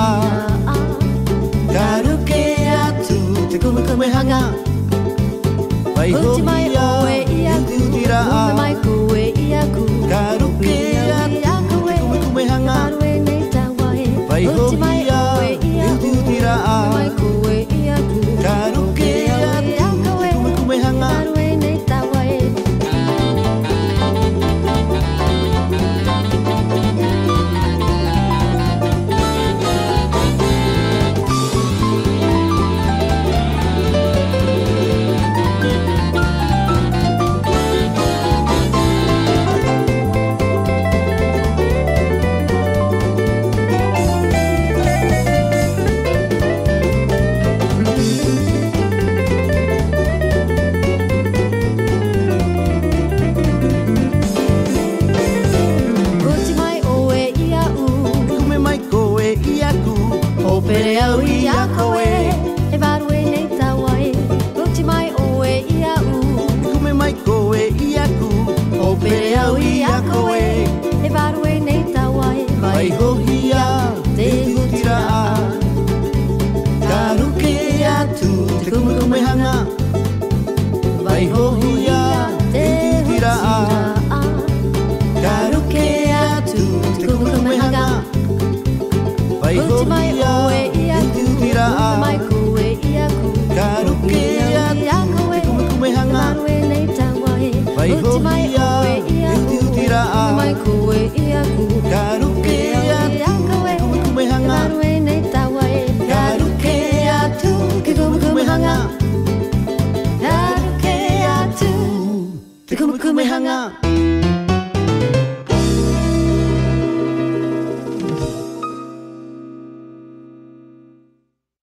Karuke atu te kume kume hanga. Vai hoia tira mai koe ia ku. Karuke atu te kume kume hanga. Vai hoia tira mai koe ia ku. Karuke atu te kume kume hanga. Pere au ia koe, e waru e nei taua e, uti mai o e ia u. Kume mai koe ia ku, O pere au ia koe, e waru e nei taua e, vai hoia te tira Karuke atu te kume kume hanga. Vai hoia te tira Karuke atu te kume kume hanga. Vai hoia te tira mai koe ia ku. Karuke atu te kume kume hanga. Waru e nei taua e, Vai uti mai hoia o e ia te ku. tira Mai koe ia ku. Karuke atu te kume kume hanga. Waru e nei taua e, Karuke atu te kume kume hanga. Karuke atu Te kume kume hanga.